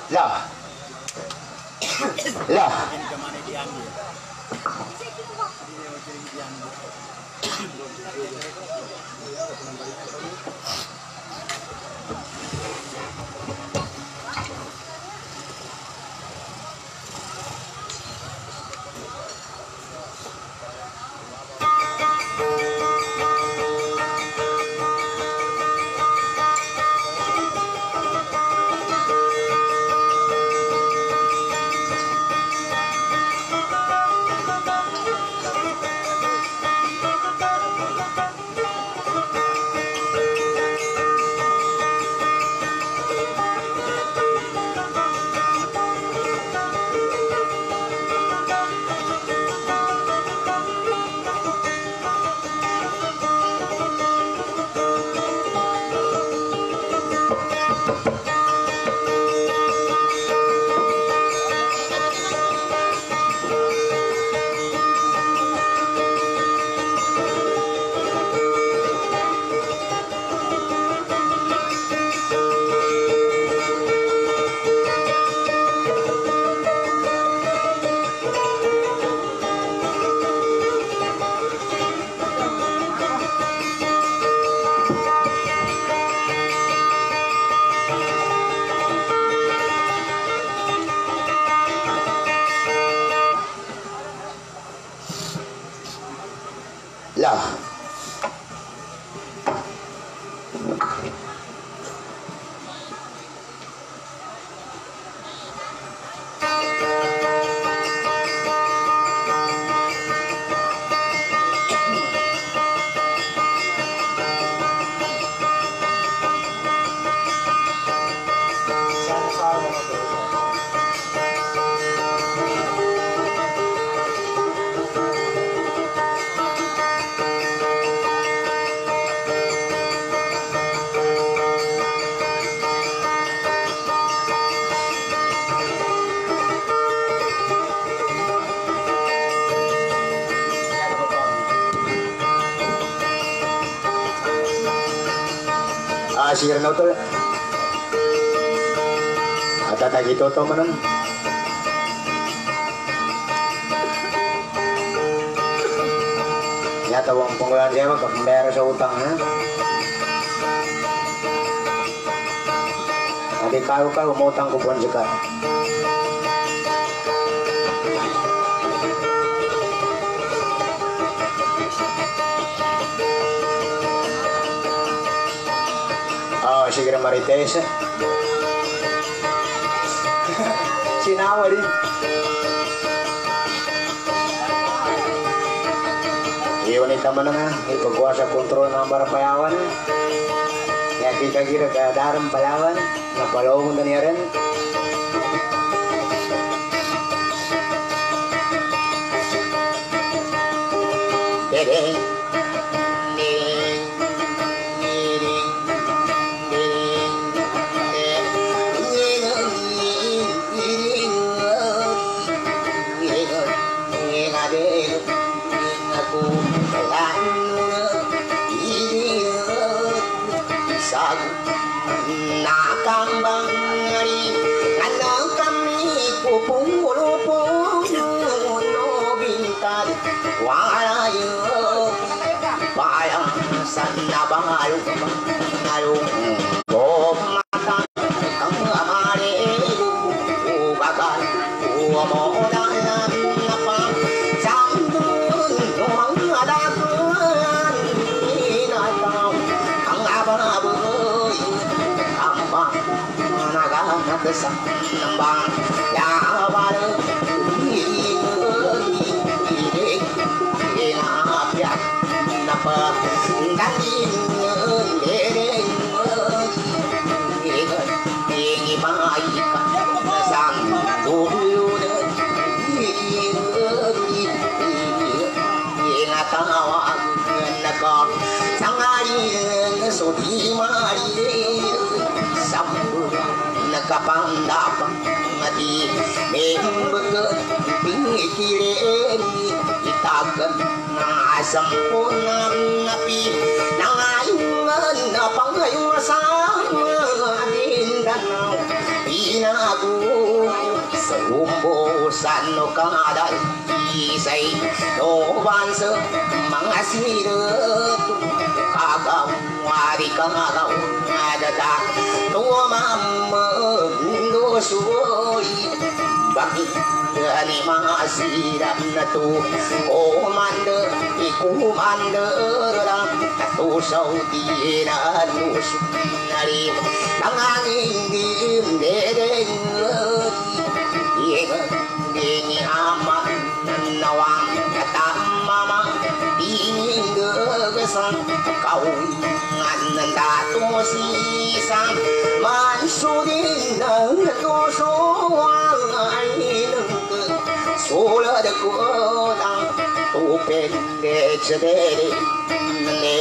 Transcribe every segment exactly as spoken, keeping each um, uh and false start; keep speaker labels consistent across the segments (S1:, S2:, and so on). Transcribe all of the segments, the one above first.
S1: Lah. Lah. Lah. Asir na to. At atagito to manang. Nyata wong penggunaan siya magpapambayar sa utang ha. Adik kau ka umutang ko buwan juga. Oh, sige na Marites. Sinawa din. Iwan ita man nga, ipagkuasa kontrol ng barapayawan. Kaya kita kira kaya darang payawan, napalawang na niya rin. Dede. Sana bangayo bangayo ko mata kang amare ubagan umo na na pa sandun tuang adakan inataw ang ababoy amba nagahat sa nambang ya abalo napa galing lereng ingat ingi mai sang dulu ingat tawa nakap sangari sodi mari sambu nakapandap mati membeget pingikiren itagan na sampuna napi nangayungan na pangayong asama din danaw pinago Umbusan no kadal isay no bansa mga sirot kagaw wari kagaw adada tumamando suy bakit ani mga siram na to komando ikumando lang atusaw di na nusunari nangangin dim dedeng Dini ama nawang katamama dingin gegesan kaungan dato sisang mansudin nang tusuang aineng sula de kotang tupen de cedere ne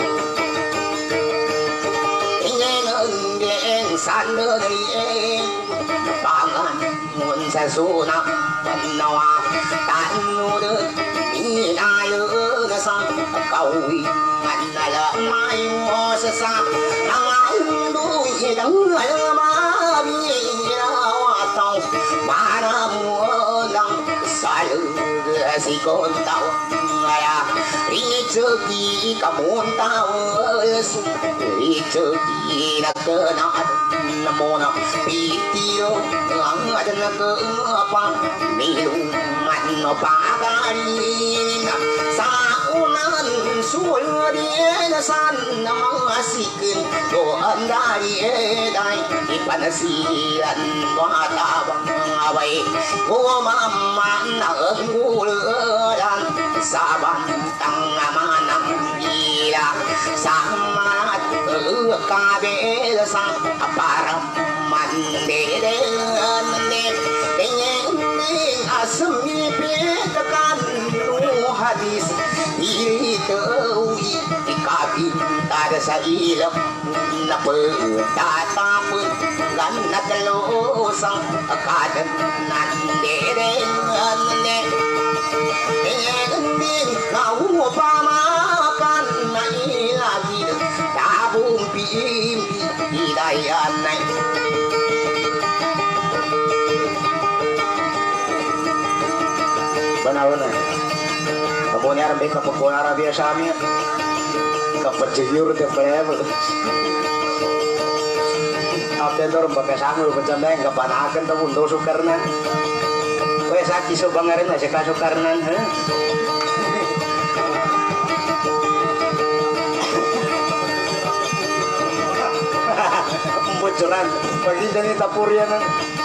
S1: ingeng sandere pangan mun sa suna panawa tanu de inayo na sang kawi manala mai mo sa sa nang du hidang ala ma bi wa tao mana mu lang salu si con tao aya ri chuki ka mon tao su ri chuki na ka na namo na pitio ang ada na ka apa milung man no pagari na sa unan sul di na san na mga sikin do andari dai ipanasian matabang away ko mama na ngulan saban tang amanang ila sama kabel sa aparam mandere ande dengeng asmi petakan nu hadis itu ikabin tada sa ilam na petata pun ganna telosang akadan nandere ande dengeng kau pamakan na ilagi tabung pimpi hidayan nai Banawana kamu ni arabe kapag Arabia sa amin kapag jiyur de flavor after dor bakasamo pajamay kapanakan ta bundo sukarna wes aki so bangarin na sa kasukarnan ha bocoran pagi dari tapurian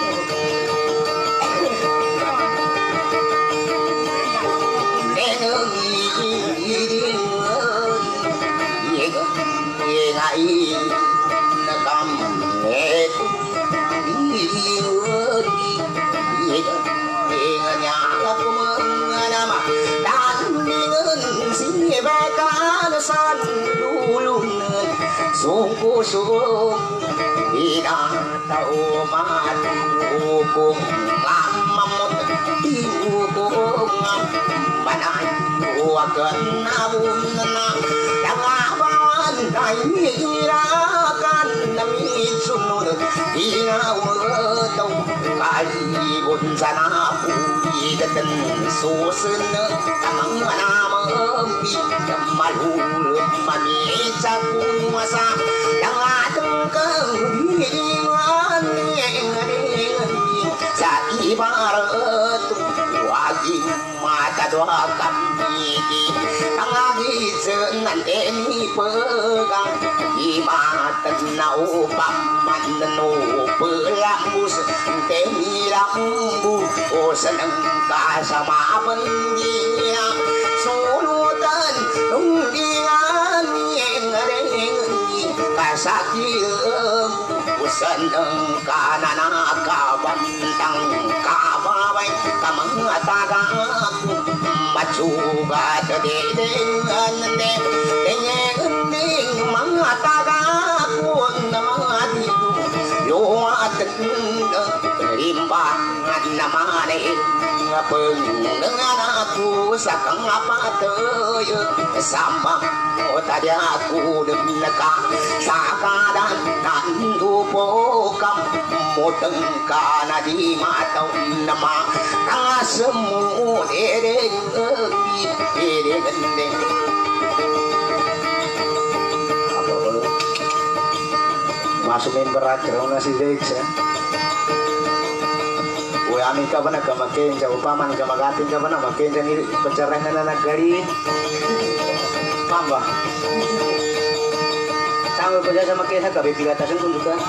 S1: sungguh sungguh tidak tahu matu kung lamamot iukung mana iuakan nabun na tangawan kairakan namit sunod inawataw kalibon sana pulidatan susun tamang namampi malulog mamisa kumasa yang atong kahilingan sa ibarat waging matadwakan niki ang agitsen nandeni pegang imatan na upang manano pelambus temi lambu o sanang kasama pandiya sulutan nunggingan yang kasakit usan ng kananakabantang kababay kamangatagang machugat dedeng de dengeng mga tagakun na mga dito yung ating rimbangan na maning pendengar aku sakang apa teu sama tadi aku demneka sakadan nandu pokam modeng kana di matau nama kang semu dede dede gendeng masukin berat kalau nasi deksa gue amin ka ba nagkamakin sa upaman kamagatin ka ba na makin sa nili pecerahan na naggali mamba sama ko sa makin sa kabe pilatasan kung juga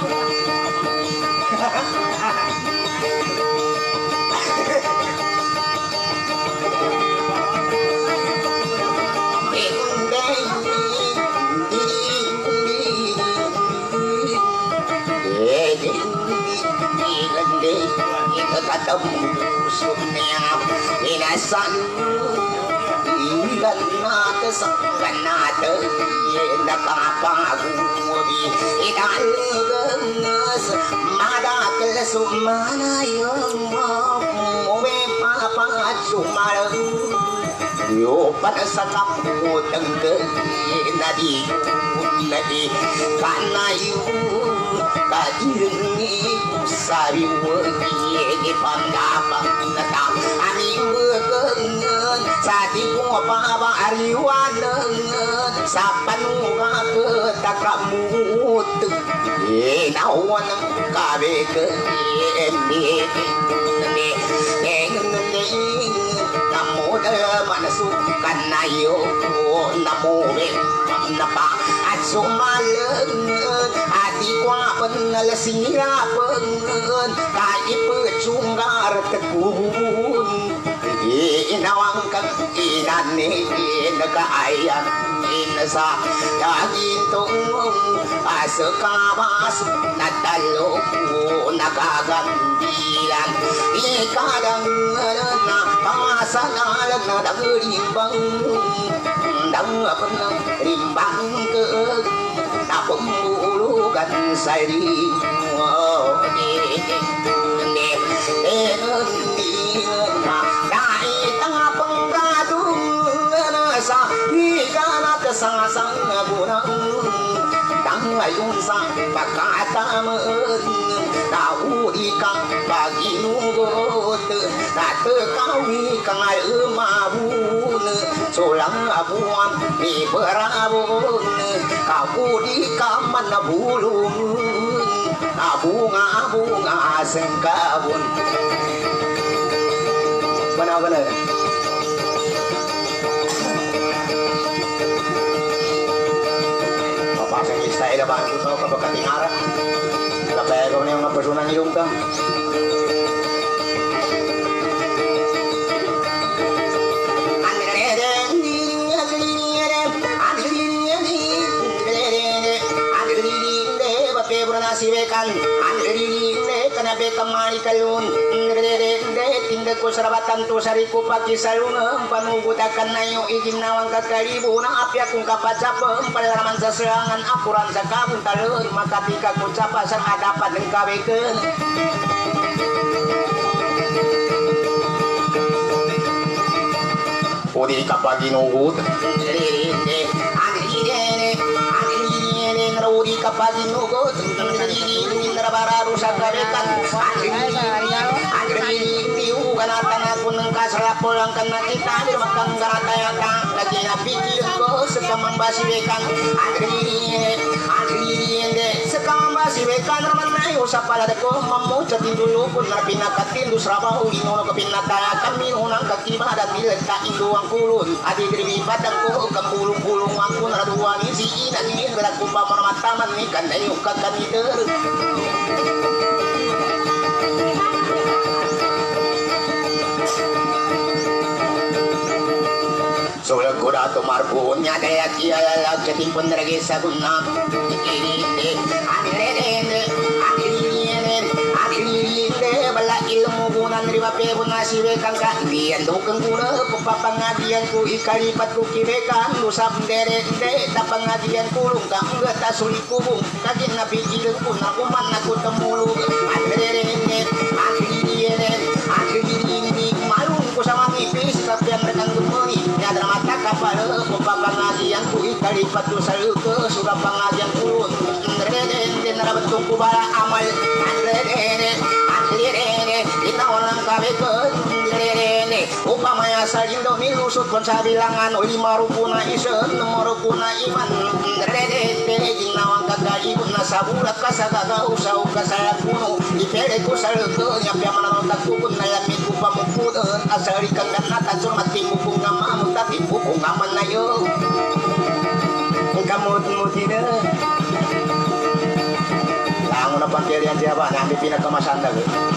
S1: ketemu sunya inasan ilan nate sangkan nate yenda kapa gubi idan genes mada kelesumana yang mau papa cumal yo pada sakamu tengke nadi nadi kana yu kajirengi sari wegi pandapa nata ani begengen sadi ko papa ariwanengen sapanuga ketakamu e nawan kabe ke ende ende ende namo manasu kanayo namo be napa asumalengen ati kwa penal sira pengen kai pecunggar tekun inawangkan inane inaka ayam inasa dagintung asakabas natalo nakagambilan ikadang na pamasalan na dagrimbang dang penang rimbang ke napemulugan sari sang gunang dang ayun sang pakatamen tahu ikang bagi nugot tak terkawi kang emabun solang abuan di berabun kau di kaman bulun bunga-bunga sengkabun benar-benar saya dah bantu tahu ke bekat ingara tapi kau ni orang personal ni dong siwekan andri kana be kamari kalun ndere tindak ko sarabatan to sariku paki salun panugutakan nayo izin nawang kakaribu na apya kung kapacap palaraman sa serangan akuran sa kabun talun makatika ko capa sa dapat ng kaweken udi kapagi nugut andri Rudi kapagi nugot ini nabararu sakarekan andri tiu kanatan aku nengkas rapolang kana kita makang garatayaka lagi napikir ko sekamang basiwekan andri andri ende sekamang basiwekan ramanayo sa palada ko mamu catin dulu pun napinakatin dus rabahu inono kapinataya kami unang kakiba datil ta induang kulun adi dribi badang ko kampulung-pulung aku naraduan isi ina ini berlaku paman taman ni kan ayo kakak itu soalnya kuda tu marpunya daya kia la jadi penergi saguna ini akhirnya akhirnya akhirnya bala ilmu bunan riba pebun nasibe kangka dian dokeng guna papa ngadian ku ikari patu kirekan lusap dere de tapang ngadian kulung kang gata suli kubung kagin nabi ilung pun aku man aku temulu akhirnya akhirnya lipat tu saluke sudah pangajian ulun rene nara betung kubala amal rene rene ina orang kabe ke rene upamaya salindo milusut kon sabilangan lima rukuna isen nomor rukuna iman rene ina wang kagali kuna sabulat kasagaga usau kasalan kuno ipele ku saluke nyapya mananota kubun nalami ku pamupudun asari kanggan nata curmati mukung ngamamu tapi mukung ngaman na yo kamut-mutida lang na pangkilian siapa nang pinagkamasan na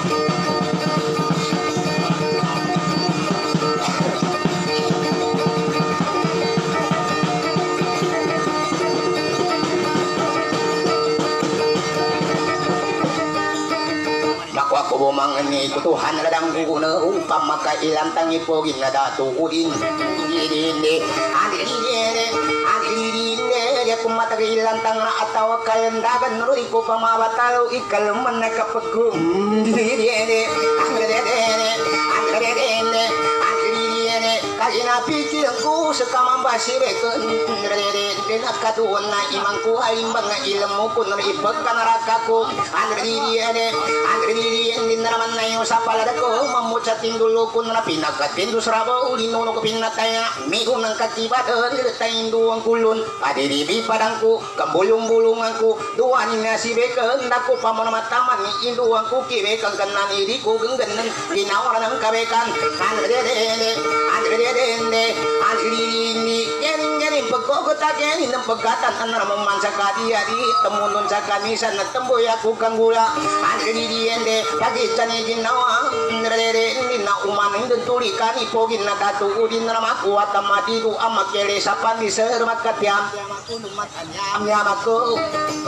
S1: ako bumang ni kutuhan radang guna upam maka ilang tangi pogin na datu udin gini adilini adilini dia kumata ilang tanga atau kalian dagan nuri ko pamawataw ikal manakapagum gini adilini adilini adilini kajina pikir ku sekamang basireken adilini nakaduan na imangku halimbang ilmu kun ipagkan rakaku adilini adilini yang naraman na yung sa paladako mamucatin dulu kun na pinakatin do srabo ulino ko pinataya migo ng kakibatan tayin duang kulun adiribi padangku kambulong-bulunganku duanin na si beken dako pamanamataman ni induang ku kibekan kanan iriku gengganan ginawaran ng kabekan andredende andredende andridini gening-gening pagkokotagin ng pagkatan anamang mansakadi adi temunun sa kanisan na temboy aku kanggula andridende pagi cani ginawa nrere na umaning den tulikan ipogin na datu udin na maku atamadi du amakele sapan di sermat katyam amyamako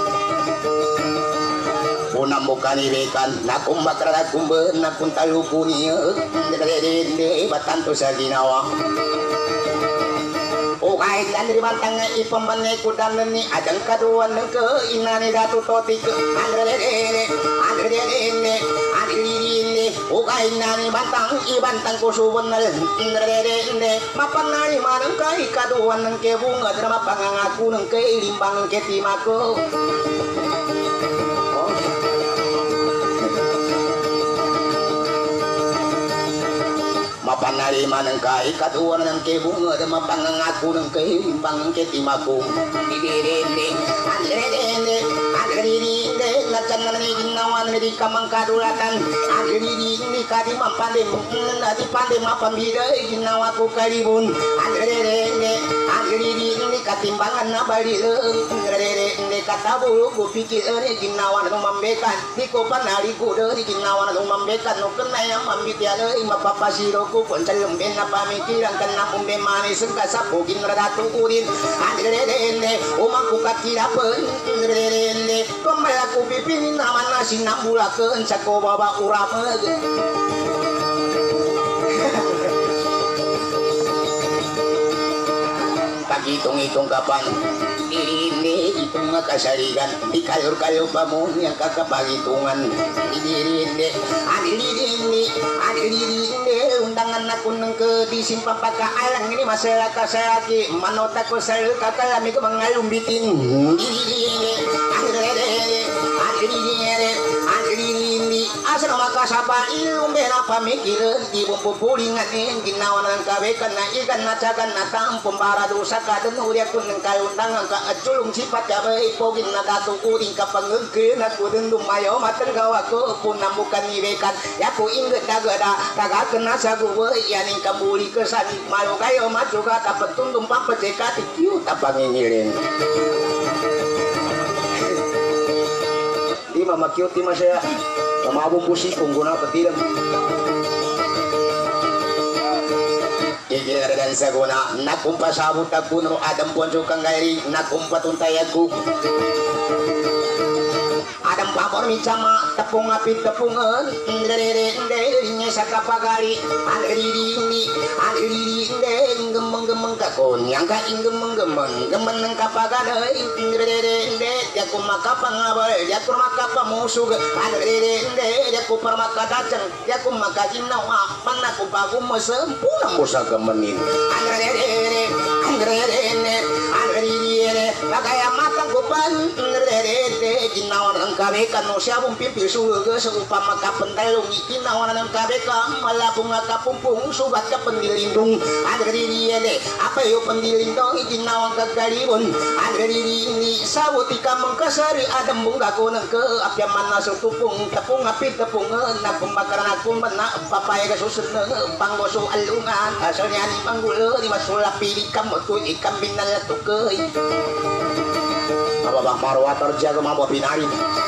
S1: punam bukan ibekan nakum bakrada kumbe nakun talukuni nrere de batanto sa ginawa o kahit dari bantang ipambane kudan ni adang kaduan ke inani datu totik andrele andrele andrele o kahit nani bantang ibantang ko subonal andrele mapanani manang kai kaduan ng ke bunga drama pangangaku ng ke limbang ke timako mapanari manang kai kaduan ng ke bunga drama pangangaku ng ke limbang ke timako didirende andrele andrele nacan ni ginawan ni kamang kadulatan andrele ni kadi mampande nadi pande mapambida ginawa ko kalibun andrele andrele ni katimbangan na bali andrele ni katabulu ko pikir ni ginawan ng mambekan di ko panari ko di ginawan ng mambekan no kenaya mambitiala mapapasiro ko kon lemben na pamikiran kan na pumbe manis ka sa pugin radatu udin andrele umangku kakirapen andrele kembali aku pipin nama nasi nambulakeun sako baba urapeg pagi hitung-hitung kapan ini hitung kasarigan di kalur-kalur pamun yang kakak paghitungan ini ini ini undangan aku neng ke disimpang paka alang ini masalah kasaraki manota ko sa kakalami ko mangalum bitin ini ini asal maka sapa ilum bena pamikiran ibu pupulingan in ginawa ng kabekan na ikan na cakan na tampong para dosa ka dan uriak kun ng kayundangan ka at sulong sipat ka ba ipogin na katukuring ka pangagkin at kudin lumayo matanggawa ko punang bukan ibekan ya ko ingat dagada kagakan na sa guwa yaning kabuli kesan malu kayo macuka dapat tundong pampacekati kiyo tapangingirin di mama kiyo ti masaya mamabong pusi kung guna patilang Igil dan saguna nakumpa sabut aku no adam ponco kanggari nakumpa tuntay aku adam pamor micama tepung api tepungan ndere ndere nya sakapagali andiri ini andiri ndere gemeng-gemeng kakon yang ka gemeng gemeng gemen nang kapagadai ndere ndere ya kumaka pangabal ya kumaka pamusug andere ndere ya kuparmaka daceng ya kumaka jinawa mana kupagu mesempuna musa gemenin andere andere andiri sopan rerete ginawan kabe kanu siabung pimpil suge seupama kapentelung ginawan kabe ka malabung kapumpung subat ka pendilindung ada diri ede apa yo pendilindung ginawan ka galibun ada diri ini sabuti ka mengkasari ada bunga kunang ke apya mana tupung tepung api tepung na pembakaran aku mana papaya ka susut panggoso alungan asalnya ni panggul di masula pilih kamu tu ikan binal tu ke apa bang marwah terjaga mampu binari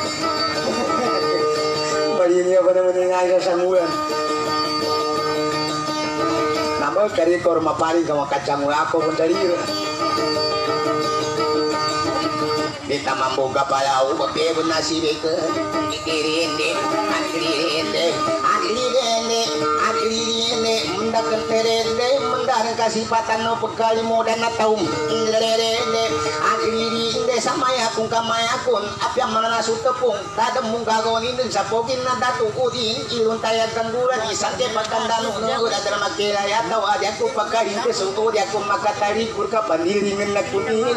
S1: bari ini apa namanya ngaja sanguan nama kari korma paling kamu kacang aku pun dari kita mampu kapalau bebe nasi beke dirinde adrinde adrinde adrinde mendakan terende mendakan kasih patan no pekali modan taum dirinde adrinde sama ya kun kamaya kun apya mana nasu tepung tadem mungka goni den sapokin na datu udin ilun taya kanduran isake pakandanu no udah drama kira ya tahu ada aku pakarin ke suku dia aku makatari kurka pandiri menak kuning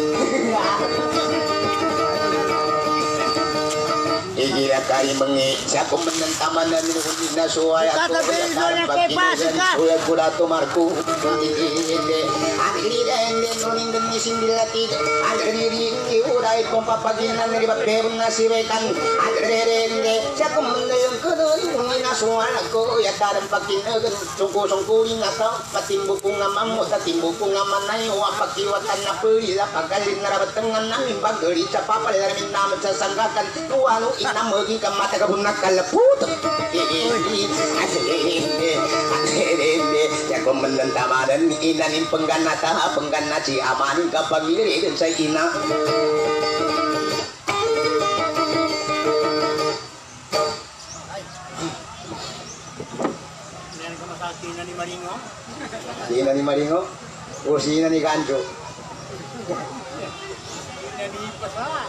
S1: Iki kali mengi siapa menentaman dan minumina suaya suaya kuda tumarku agri dan nonin dan sindilati agri ini urai pompa paginan dari bakbebun nasi rekan agri rende siapa menayang kedun minumina suaraku ya taram pakinan sungku sungku ingatau patimbu bunga mamu tatimbu bunga manai wapaki watan napuri lapakalin narabatengan namin bageri capapal dari minam sesanggakan tualu nama kita mata kebunak kaleput ini jago menentang dan inanin pengganata pengganati aman kapagiri dan saya ina Sina ni Maringo, Sina ni Maringo, oh Sina ni Ganjo. Sina ni Pasar.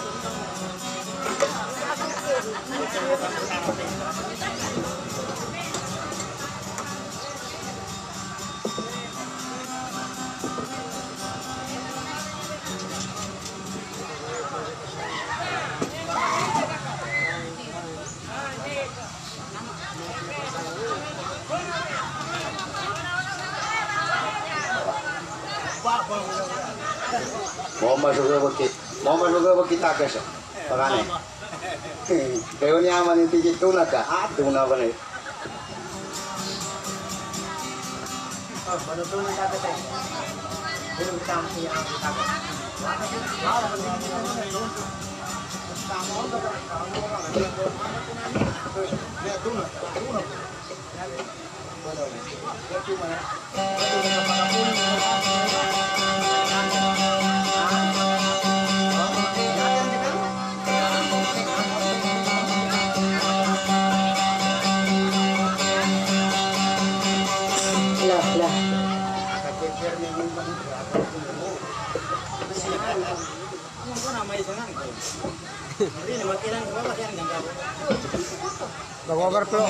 S1: Mau masuk ke bukit, mau masuk ke bukit takas, pakane. Kau ni aman itu gitu nak, ah tu nak apa ni? Oh, baru tu nak takas. Belum kita ambil yang takas. Bawa berpeluk.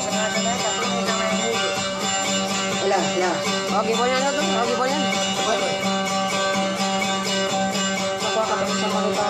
S1: Lah, lah. Oke, boleh lah tuh. Oke, boleh. Apa akan sama lupa?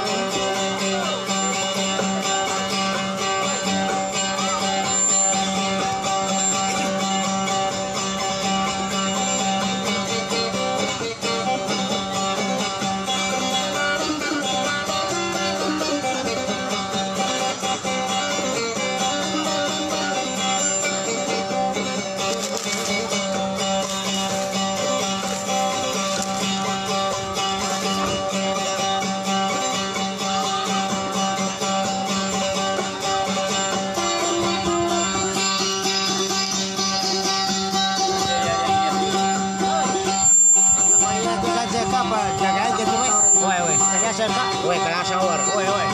S1: Woi, kena shower. Woi, woi.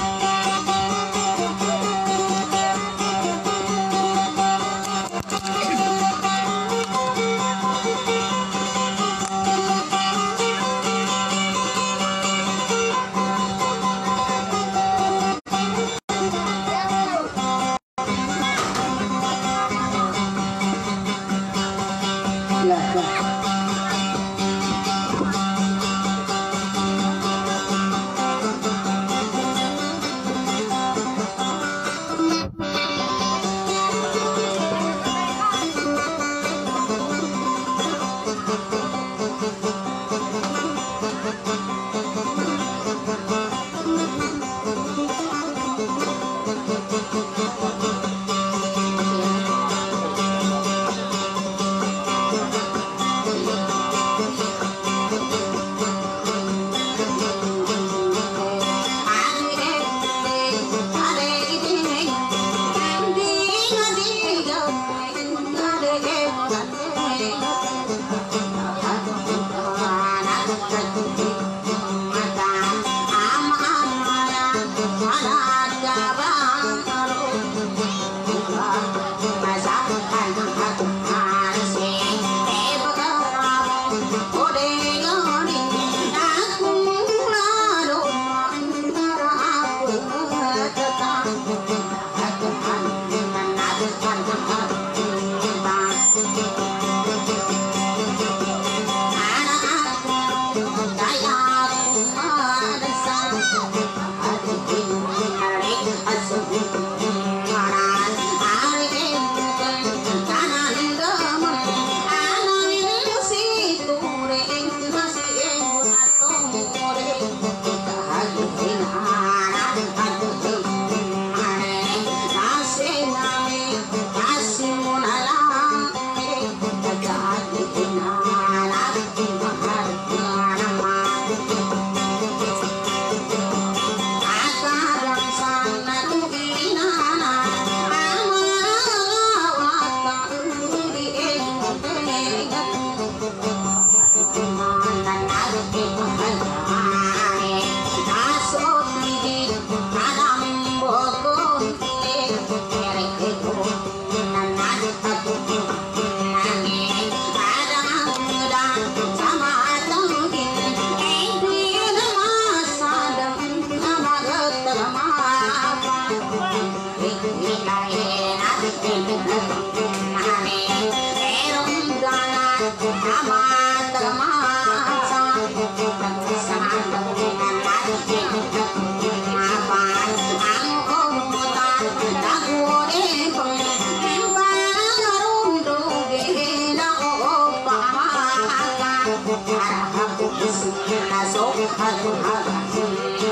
S1: aku nasok aku aku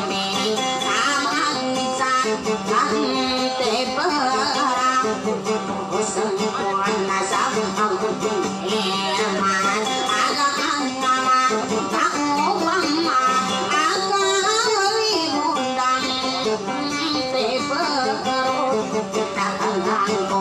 S1: aman san ante perang semua nasab aku eman agak aman tak mama agak limundang te perang tak angko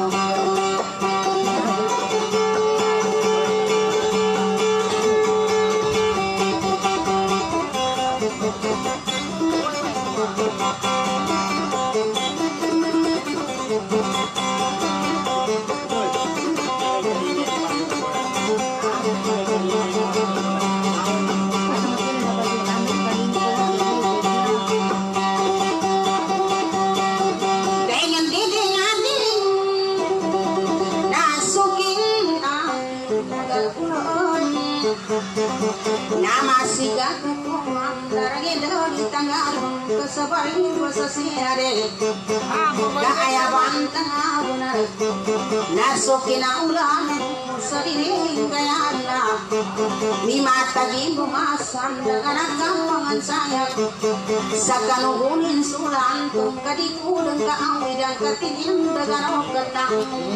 S1: nama siga ketuang darage dari tanggal kesebarin wasasiare gaya bantang benar nasukina ulang sediring gayana ni mata gimbo masan dengan kampangan saya sakanugunin sulan tung kadiku dan kaawi dan katinin dengan okatang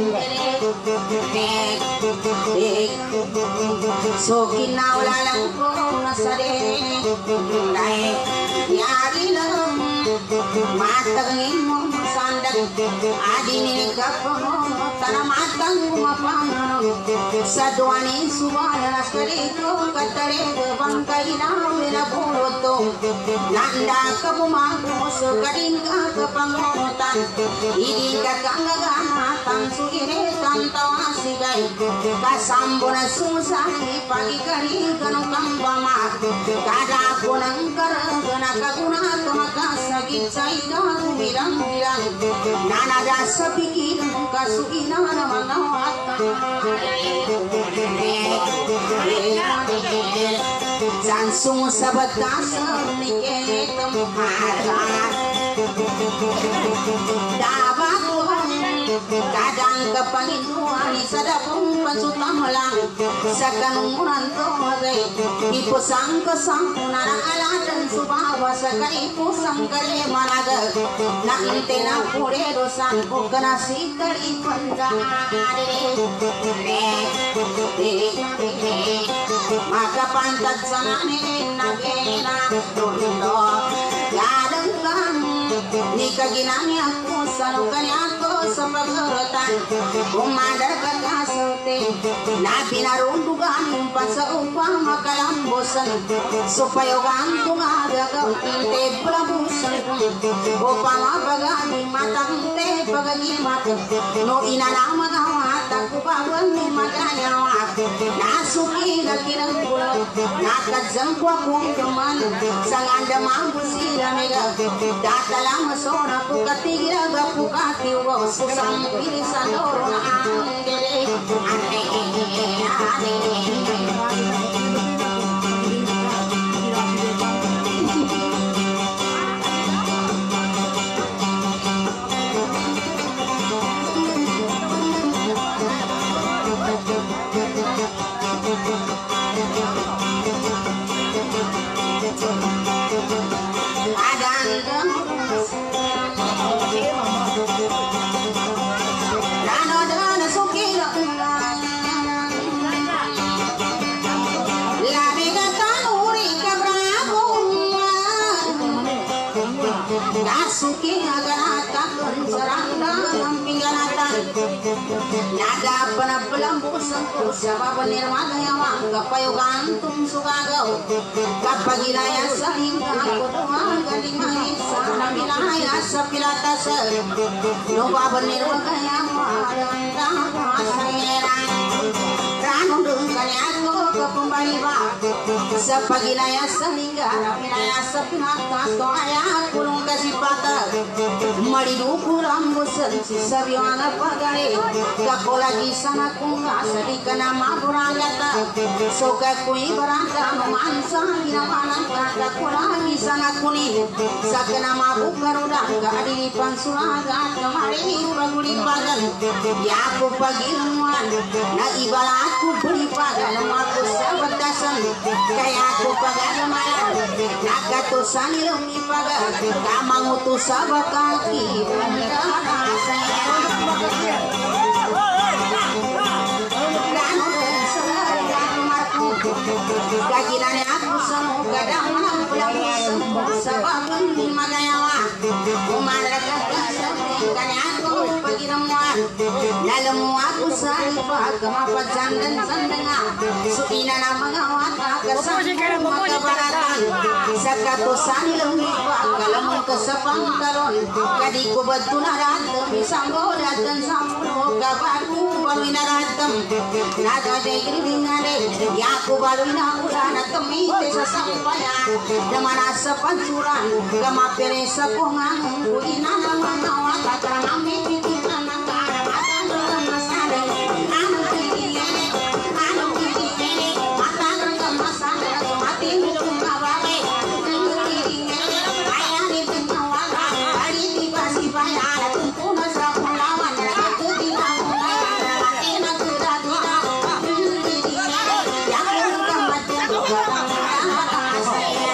S1: dek dek sokina ulalang ko nasade dai yari lang matagin mo sandag adinin kapono tara matang mapangano sa duani subana nasade ko katare bangkai na mera buloto nanda kabumago so kadin ka kapangotan idi ka kangagamatan sugire tantawasigai kasambona susani pagi kari kanong kambama kada kunang karagana kaguna kamaka sagit saida mirang mirang nanada sa pikir kasuina na mga wata sansung sa batas ni ketong harat dapat kadang kepanginuan sa dapong pansutang lang sa kanunguran to maray ipusang kasang narangaladan subawa sa kaipusang kare managa nanginte na pure dosan o kanasi kari makapantag sa nanin nagena tundo gadang lang ni kaginani ako sa kanya ko sa pagharatan umadar ka kasote na pinarundugan pa sa upang makalambusan supayogan tumagagaw inte palabusan upang mapagani matangte pagagimat no inalaman ang hatak upawan ni magayawak nasuki na kinanggulo nakadzang kwa kong duman sa ngandamang busila mega datalang masona pukatigila gapukatiwo susang pilisan oro na angere ane ane Nasuki aganata saranda pingganatan naga panapelambusan ko sa papanirmaga yawang kapayogan tum sugagaw kapagilaya sa hingga ko tuwang galing mahisa na bilaya sa pilatas no papanirmaga yawang sa hirang ranong dun kanyago kapambaliba sa pagilaya sa hingga na bilaya sa pilatas to aya kulong kasipata maridukulang busan si sabiwana pagare kako lagi sana kung kasali ka na maburangata so kakuy barangka mamansa ginawanan ka kako lagi sana kuni sa ka na mabukarudang ka adilipan suragat na marini pagulipagan yapo pagilungan na ibala ako bulipagan na makus sabdasan kaya aku pagamayan nagatusan ilong ipaga kamanguto sa bakaki kagilannya aku semu kadang pulang semu sababan magayawa umaraka kani aku pagi ramuan lalu aku sari kamapajan dan sandenga suina na mga wata kasama makabaratan sa katusan lumipa kalamang kasapang karon kadi ko badtunarat misambolat dan samuro kabaku balwinaratam nada de iringare yaku balwinauran temite sa sampayan damana sa pansuran kamapere sa kungang kuina na mga wata karami pitinan ng karamatan ng masalang anong pinigyan anong pinigyan matang ng masalang sumating yung kababe ng pinigyan kaya nipin na wala aliti pa si bayan at tungkuna sa kulawan nagkatutin ang kulawan nagkati nagkudadina yung pinigyan yakong kamatyan ang nakakasaya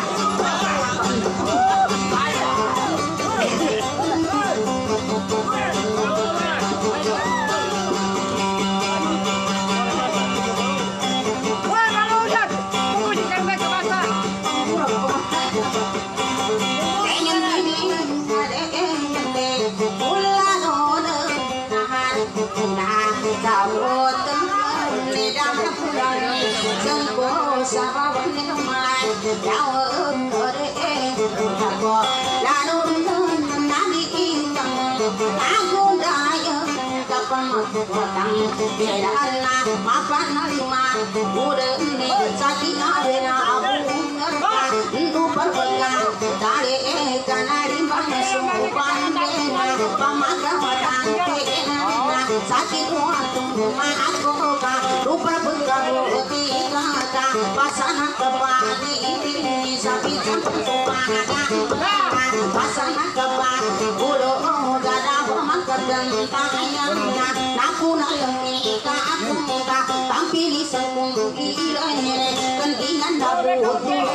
S1: sakit wantung aku ka rupa berkabuti kata pasana kepani ini sapi pasana kepani ulo gada makan tayang nakuna lengi ka aku ka tampili sekung ilane kendingan dabu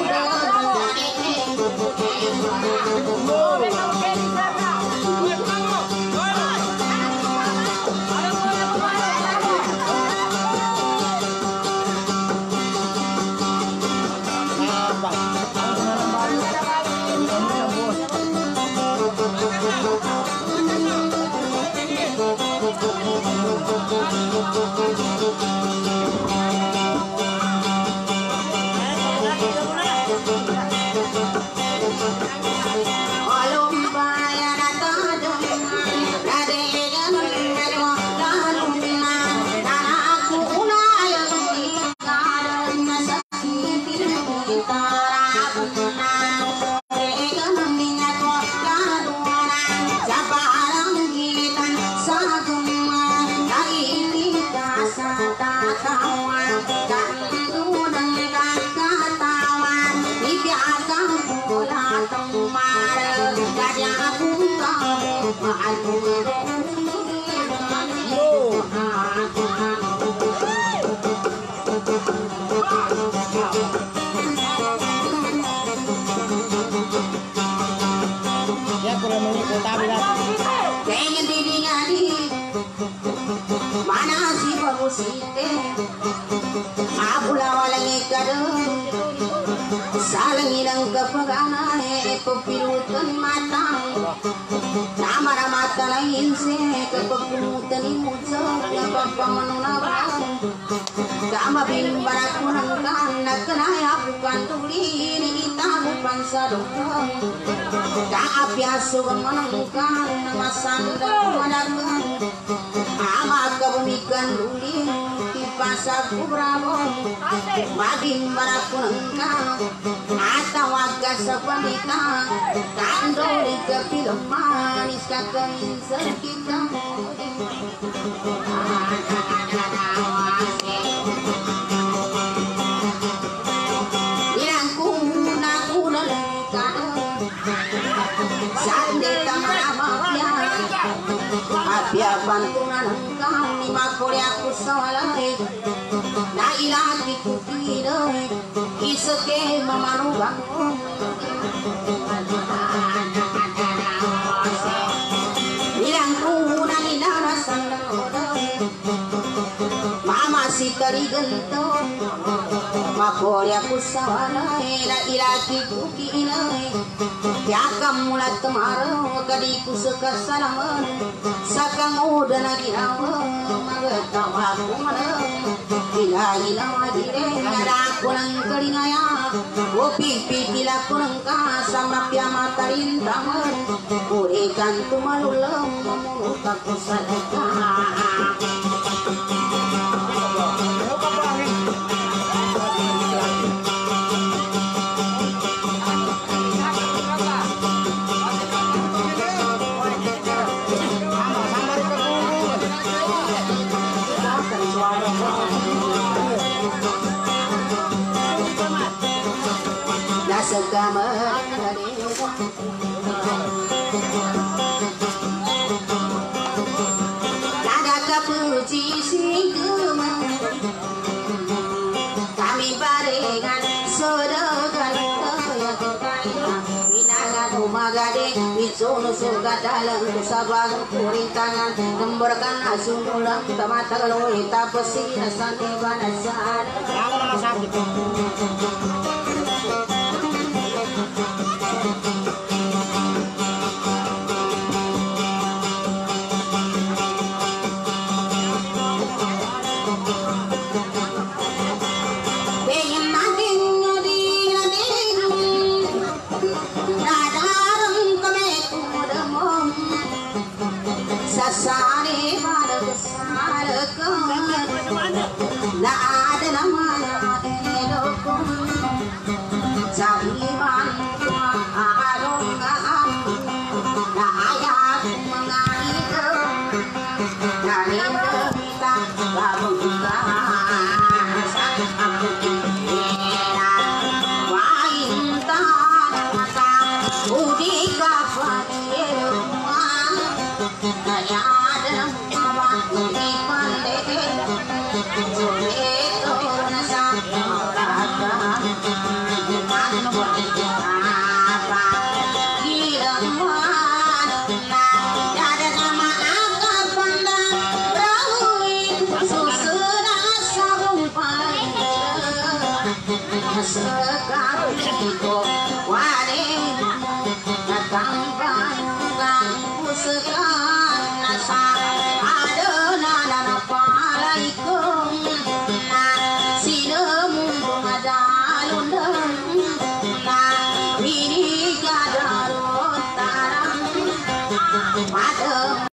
S1: Salangirang kapagana e papirutan matang namara mata lain se kapagpunutan imutsa napapamanunawan kama bimbarak menangkan nakanaya bukan tuli itabukan sadokang kaapiaso menangkan masandang madakan ama kabumikan tuli pasar bravo baging marakunangka atawag sa panita kandori ka pilumanis ka kamin sa kita ilang kuna kuna lang ka sandi tamamapya
S2: Apiapan tunan kami makori aku salai na ilati kutino isake mamanugang ilang tunan inarasan mama si tarigento makori aku salai na ilati kutino yakam mulat temaro kadiku sekasalaman sakang udah lagi nawa magataw aku mana ilahilaw dire ada ko lang kalingaya o pipikila ko lang ka sa mapya matarin taman urikan tumalulang mamunutak ko sa laka nasa kamar nagakapuji singkuman kami barengan sodogan toyang kaya minagan umagade isono suga dalam sabang kurintangan nemborkan asunulang tamatagalo itapasi nasane banasan ako na masakit sasari pada besar kau na ada nama elokku sahiban arungan na ayat mengalir dari kita babungka aku kira waintan mata udika fadil kaya dalam awak di pandai itu nasa raga dengan apa kiraman na ada nama agak pandang rawi susuna sabung paling sekali itu waring datang bayang sekan nasa ada nana palaikum na sinemu ada lundang na ini gadarot tarang pada